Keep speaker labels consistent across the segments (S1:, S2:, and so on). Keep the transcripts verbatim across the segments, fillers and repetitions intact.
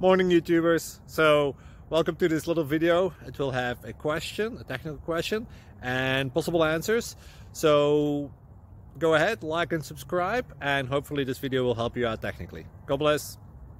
S1: Morning YouTubers. So welcome to this little video. It will have a question, a technical question, and possible answers. So go ahead, like and subscribe, and hopefully this video will help you out technically. God bless.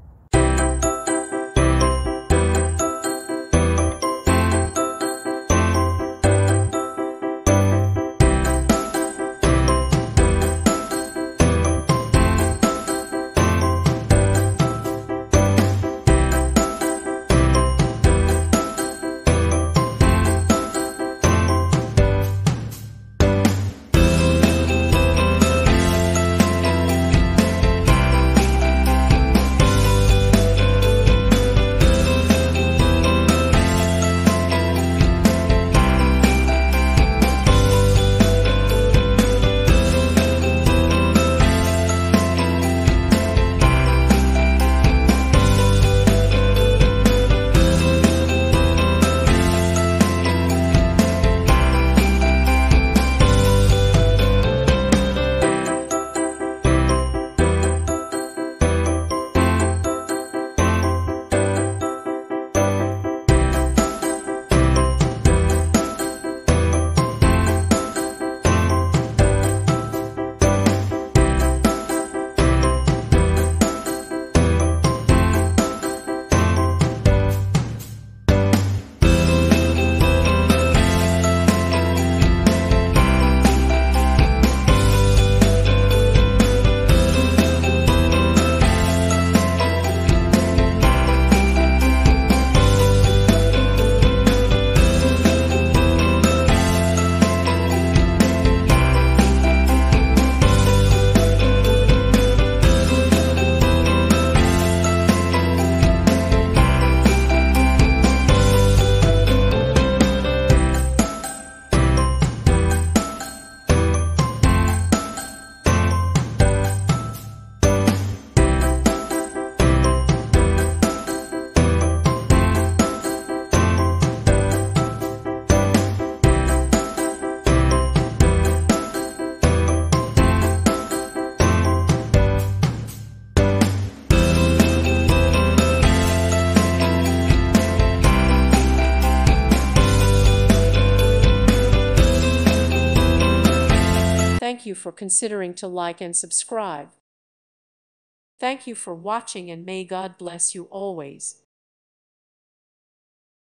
S2: Thank you for considering to like and subscribe. Thank you for watching, and may God bless you always.